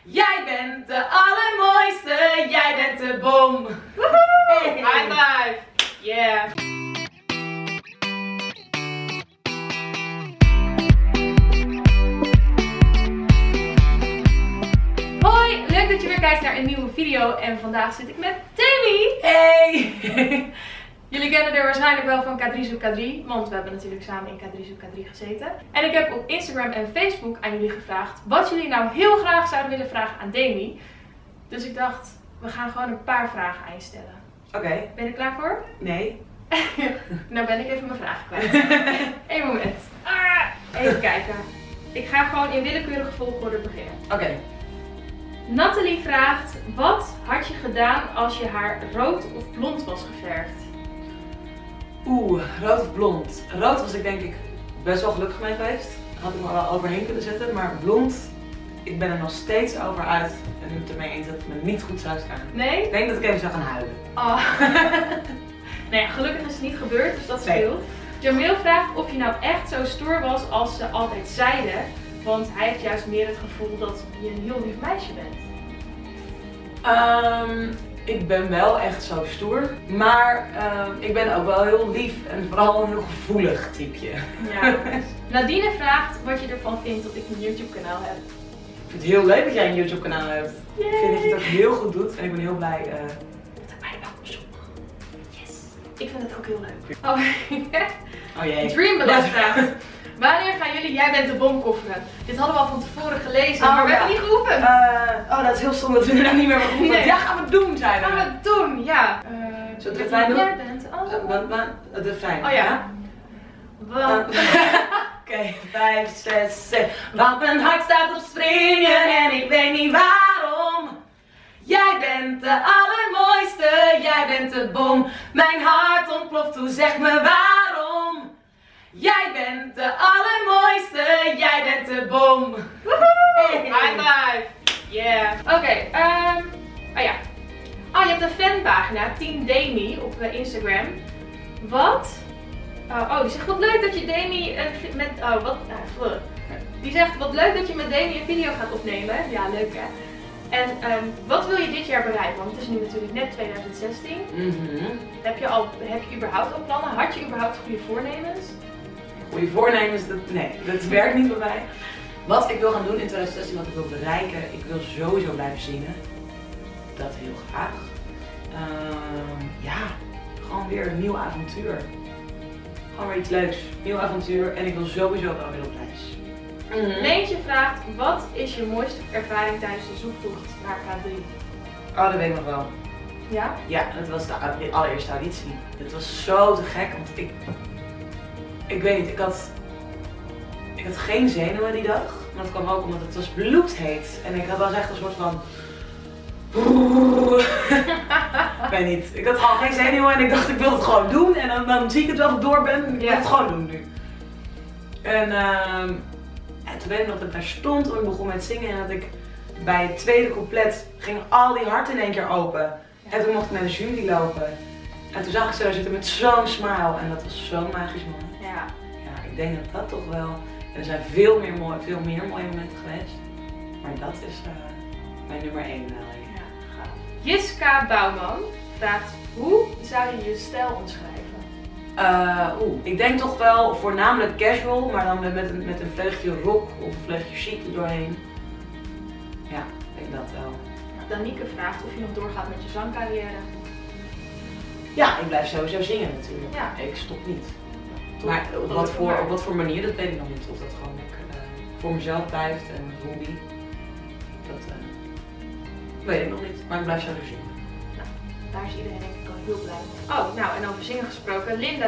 Jij bent de allermooiste, jij bent de bom. Hey. High five! Yeah! Hoi, leuk dat je weer kijkt naar een nieuwe video en vandaag zit ik met Demi. Hey! Jullie kennen er waarschijnlijk wel van K3 zoekt K3, want we hebben natuurlijk samen in K3 zoekt K3 gezeten. En ik heb op Instagram en Facebook aan jullie gevraagd wat jullie nou heel graag zouden willen vragen aan Demi. Dus ik dacht, we gaan gewoon een paar vragen aan je stellen. Oké. Ben je er klaar voor? Nee. Nou ben ik even mijn vragen kwijt. Eén moment. Even kijken. Ik ga gewoon in willekeurige volgorde beginnen. Oké. Nathalie vraagt, wat had je gedaan als je haar rood of blond was geverfd? Oeh, rood of blond? Rood was ik denk ik best wel gelukkig mee geweest. Had ik me wel overheen kunnen zetten. Maar blond, ik ben er nog steeds over uit en het ermee eens dat het me niet goed zou staan. Nee? Ik denk dat ik even zou gaan huilen. Oh. Nou ja, gelukkig is het niet gebeurd, dus dat Nee. scheelt. Jamil vraagt of je nou echt zo stoer was als ze altijd zeiden. Want hij heeft juist meer het gevoel dat je een heel lief meisje bent. Ik ben wel echt zo stoer. Maar ik ben ook wel heel lief en vooral een heel gevoelig typeje. Ja. Nadine vraagt wat je ervan vindt dat ik een YouTube kanaal heb. Ik vind het heel leuk dat jij een YouTube kanaal hebt. Yay. Ik vind dat je het ook heel goed doet en ik ben heel blij Dat ik bijna welkom zoek. Yes. Ik vind het ook heel leuk. Oh, Oh jee. Dreamballet vraagt. Wanneer gaan jullie Jij bent de bom kofferen? Dit hadden we al van tevoren gelezen, maar we ja. hebben niet geoefend. Oh, dat is heel stom dat we er nou niet meer hebben geoefend. Nee. Ja, gaan we doen, zeiden Gaan we. we het doen, ja. Zullen we het refrein doen? Jij bent Het refrein. Oh ja. Want... Oké, 5, 6, 7. Want mijn hart staat op springen en ik weet niet waarom. Jij bent de allermooiste, jij bent de bom. Mijn hart ontploft, toe zeg me waarom. Jij bent de allermooiste, jij bent de bom. Hey, high five! Yeah! Oké, oh ja. Oh, je hebt een fanpagina, Team Demi, op Instagram. Wat? Die zegt, wat leuk dat je Demi met... Oh, wat? Die zegt, wat leuk dat je met Demi een video gaat opnemen. Ja, leuk hè? En wat wil je dit jaar bereiken? Want het is nu natuurlijk net 2016. Heb je überhaupt al plannen? Had je überhaupt goede voornemens? Goede voornemens, dat werkt niet bij mij. Wat ik wil gaan doen in 2016, wat ik wil bereiken, ik wil sowieso blijven zingen. Dat heel graag. Ja, gewoon weer een nieuw avontuur. Gewoon weer iets leuks. Nieuw avontuur en ik wil sowieso wel weer op reis. Leentje vraagt, wat is je mooiste ervaring tijdens de zoektocht naar K3? Oh, dat weet ik nog wel. Ja? Ja, dat was de allereerste auditie. Het was zo te gek, want ik weet niet, ik had geen zenuwen die dag. Maar dat kwam ook omdat het was bloedheet. En ik was echt een soort van... Ik weet niet, ik had gewoon geen zenuwen en ik dacht ik wil het gewoon doen. En dan zie ik het wel of ik door ben, ik wil het gewoon doen nu. En toen weet ik nog dat ik daar stond en ik begon met zingen en dat ik bij het tweede couplet ging al die harten in één keer open. En toen mocht ik naar de jury lopen. En toen zag ik ze daar zitten met zo'n smile en dat was zo'n magisch moment. Ja. Ja, ik denk dat toch wel. Er zijn veel meer mooie momenten geweest. Maar dat is mijn nummer 1 wel. Ja. Jiska Bouwman vraagt, hoe zou je je stijl omschrijven? Ik denk toch wel voornamelijk casual, maar dan met een vleugje rock of een vleugje chic er doorheen. Ja, ik denk dat wel. Danieke vraagt of je nog doorgaat met je zangcarrière. Ja, ik blijf sowieso zingen natuurlijk. Ja. Ik stop niet. Maar op wat voor manier, dat weet ik nog niet. Of dat gewoon voor mezelf blijft en een hobby. Dat weet ik nog niet. Maar ik blijf sowieso zingen. Nou, daar is iedereen denk ik al heel blij mee. Oh, nou en over zingen gesproken. Linda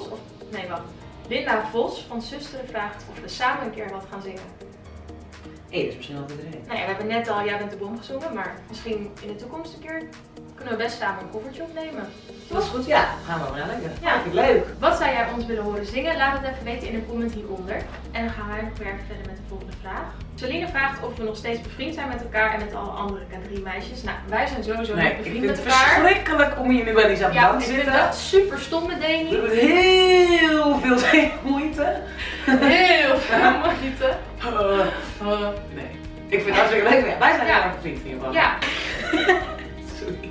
Vos van Zusteren vraagt of we samen een keer wat gaan zingen. Hé, dat is misschien altijd iedereen. Nou ja, we hebben net al Jij bent de bom gezongen, maar misschien in de toekomst een keer kunnen we best samen een koffertje opnemen. Dat is goed, ja. Gaan we wel lekker. Ja. Vind ik leuk. Wat zou jij ons willen horen zingen? Laat het even weten in een comment hieronder. En dan gaan wij nog weer even verder met de volgende vraag. Celine vraagt of we nog steeds bevriend zijn met elkaar en met alle andere K3 meisjes. Nou, wij zijn sowieso niet bevriend met elkaar. Ik vind het verschrikkelijk om hier nu bij Lisa Ja, te ik zitten. vind dat super stom met Demi. We hebben heel veel moeite. Heel veel moeite. Nee. Ik vind het hartstikke leuk. Wij zijn heel erg bevriend in ieder geval. Ja. Sorry.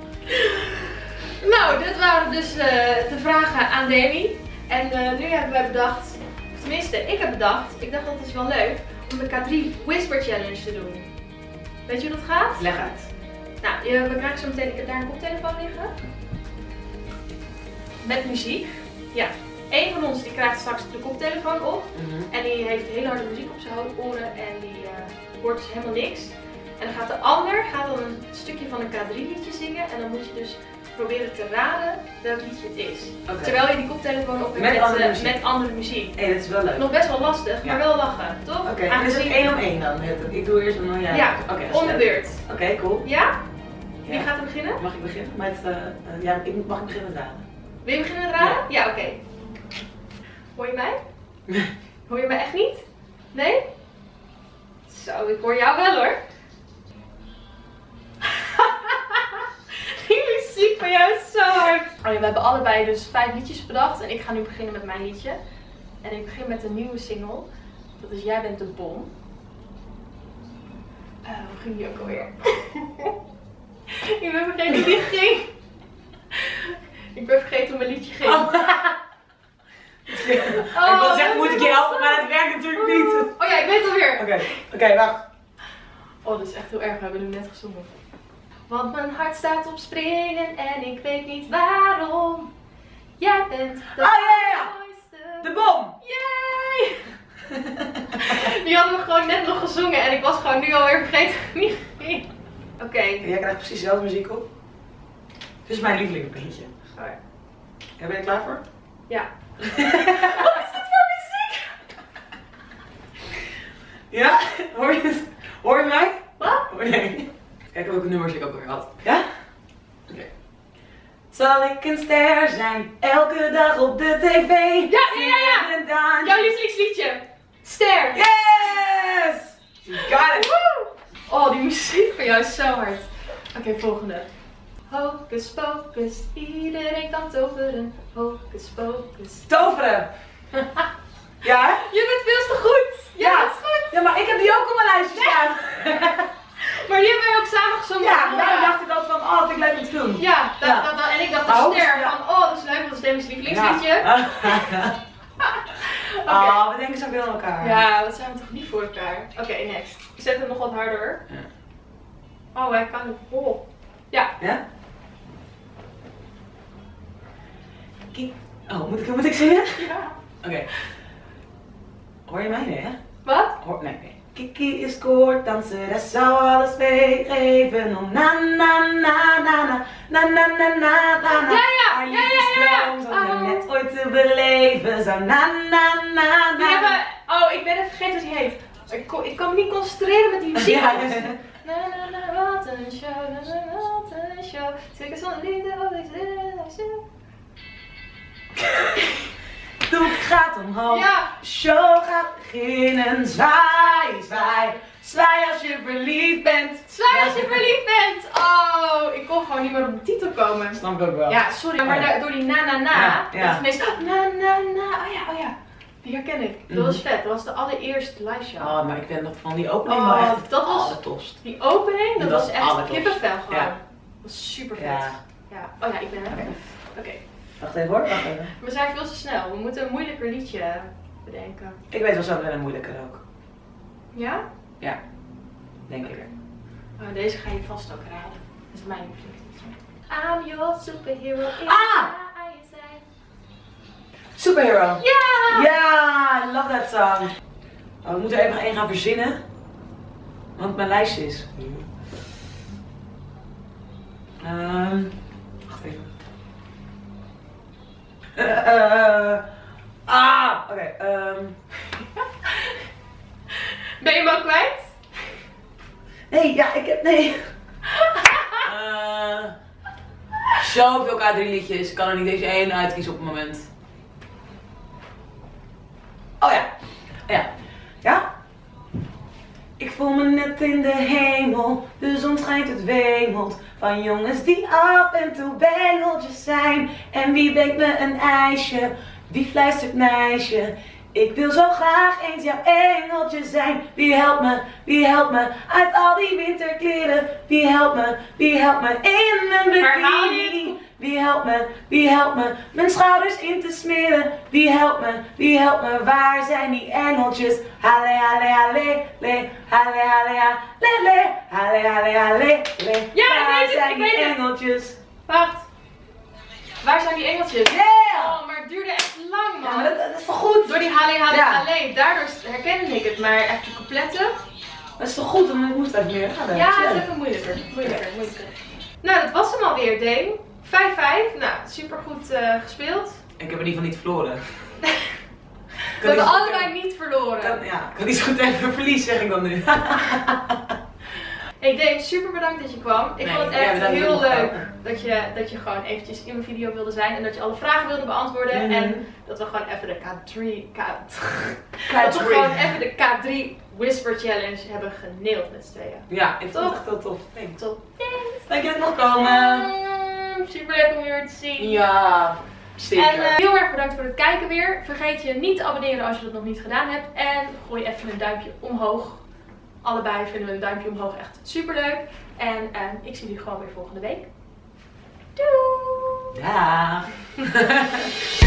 Nou, dit waren dus de vragen aan Demi. En nu hebben wij bedacht, of tenminste, ik heb bedacht, ik dacht dat is wel leuk, om de K3 Whisper Challenge te doen. Weet je hoe dat gaat? Leg uit. Nou, we krijgen zo meteen, ik heb daar een koptelefoon liggen. Met muziek. Ja. Eén van ons die krijgt straks de koptelefoon op. En die heeft hele harde muziek op zijn oren en die hoort dus helemaal niks. En dan gaat de ander een stukje van een K3 liedje zingen en dan moet je dus proberen te raden welk liedje het is. Okay. Terwijl je die koptelefoon op hebt met andere muziek. Hé, dat is wel leuk. Nog best wel lastig, maar wel lachen, toch? Oké, en is het 1 om 1 dan? Ik doe eerst en dan jij. Ja, om de beurt. Oké, cool. Ja? Wie gaat er beginnen? Mag ik beginnen met, mag ik beginnen met raden? Wil je beginnen met raden? Ja, oké. Hoor je mij? Hoor je mij echt niet? Nee? Zo, ik hoor jou wel hoor. Die muziek van jou is zo hard. Oh ja, we hebben allebei dus 5 liedjes bedacht en ik ga nu beginnen met mijn liedje. En ik begin met een nieuwe single. Dat is Jij bent de bom. Hoe ging die ook alweer? Ik ben vergeten hoe die ging. Ik ben vergeten hoe mijn liedje ging. Oh. Ik wil zeggen, moet ik je helpen, maar dat werkt natuurlijk niet. Oh ja, ik weet het alweer. Oké, wacht. Oh, dat is echt heel erg. We hebben hem net gezongen. Want mijn hart staat op springen en ik weet niet waarom. Jij bent de mooiste. De bom! Yay! Die hadden we gewoon net nog gezongen en ik was gewoon nu alweer vergeten hoe die ging. Oké. Jij krijgt precies dezelfde muziek op. Dit is mijn lievelingsbeentje. Oh ja. Ben je er klaar voor? Ja. Wat is dit voor muziek? Ja? Hoor je het? Hoor je mij? Wat? Oh nee. Kijk welke nummers ik ook weer had. Ja? Oké. Zal ik een ster zijn, elke dag op de tv? Ja. Jouw lievelingsliedje. Ster. Yes! You got it! Woe! Oh, die muziek van jou is zo hard. Oké, volgende. Hocus pocus, iedereen kan toveren. Hocus pocus. Toveren! Ja? Je bent veel te goed! Ja, dat is goed! Ja, maar ik heb die ook op mijn lijstje staan. Maar die hebben wij ook samen gezongen. Ja, daar dacht ik ook van, oh, vind ik leuk om te doen. Ja, en ik dacht de ster van, oh, dat is leuk, dat is Demi's lievelingsliedje. Ja. Oh, we denken zo veel aan elkaar. Ja, dat zijn we toch niet voor elkaar. Oké, next. Ik zet hem nog wat harder. Ja. Oh, hij kan het vol. Ja. Ja? Oh, moet ik zingen? Ja. Oké. Hoor je mij nu, hè? Wat? Nee. Kiki is kort, danseres zou alles meegeven om na na na na na na na na na na. Haar liefdesdroom zonder net ooit te beleven zou na na na na. Oh, ik ben even vergeten wat hij heet. Ik kan me niet concentreren met die muziek. Ja. Na na na, wat een show, na wat een show. Zeker zonder liefde, oh deze Doek gaat omhoog, ja. Show gaat beginnen, zwaai, zwaai. Zwaai als je verliefd bent. Zwaai als je verliefd bent. Oh, ik kon gewoon niet meer op de titel komen. Snap ik ook wel. Ja, sorry, maar door die na na na, dat is meestal na na na, oh ja. Die herken ik. Dat was vet, dat was de allereerste live show. Oh, maar ik vind dat van die opening wel echt dat was allertofst. Die opening, dat was echt kippenvel gewoon. Ja. Dat was super vet. Ja. Oh ja, ik ben er. Oké. Wacht even hoor, wacht even. We zijn veel te snel, we moeten een moeilijker liedje bedenken. Ik weet wel zo wel een moeilijker ook. Ja? Ja, denk ik. Oh, deze ga je vast ook raden. Dat is mijn lievelingsliedje. I'm your superhero. Superhero. Ja! Ja, I love that song. Oh, we moeten er even één gaan verzinnen. Want mijn lijstje is. Wacht even. Oké. Ben je hem ook kwijt? Nee, ja, ik heb. Nee. Zoveel K3 liedjes. Ik kan er niet eens één uitkiezen op het moment. Oh ja. Ja? Ik voel me net in de hemel. De zon schijnt, het wemelt. Van jongens die af en toe bengeltjes zijn. En wie brengt me een ijsje? Wie fluistert meisje? Ik wil zo graag eens jouw engeltje zijn. Wie helpt me uit al die winterkleren? Wie helpt me in een bikini? Wie helpt me mijn schouders in te smeren? Wie helpt me, waar zijn die engeltjes? Halle, halle, halle, le, halle, halle, halle, le, halle, halle, halle, le. Ja, waar zijn ik die weet het. engeltjes? Wacht. Waar zijn die engeltjes? Yeah! Oh, maar het duurde echt lang, man. Ja, maar dat is toch goed? Door die halle, halle, Ja. halle. Daardoor herkende ik het, maar echt de complete. Dat is toch goed, want ik moest even meer gaan. Ja, het is even moeilijker. Nou, dat was hem alweer, Dame. 5-5. Nou, super goed gespeeld. Ik heb in ieder geval niet verloren. We hebben allebei niet verloren. Ik kan niet zo goed even verlies, zeg ik dan nu. Hey Dave, super bedankt dat je kwam. Ik vond het echt bedankt heel dat je leuk kwam. dat je gewoon eventjes in mijn video wilde zijn. En dat je alle vragen wilde beantwoorden. En dat we gewoon even de dat we gewoon even de K3 Whisper Challenge hebben geneeld met z'n tweeën. Ja, ik vond het echt heel tof. Thanks. Top. Dank je dat nog komen. Super leuk om je weer te zien. Ja, zeker. En heel erg bedankt voor het kijken weer. Vergeet je niet te abonneren als je dat nog niet gedaan hebt. En gooi even een duimpje omhoog. Allebei vinden we een duimpje omhoog echt super leuk. En ik zie jullie gewoon weer volgende week. Doei! Daag!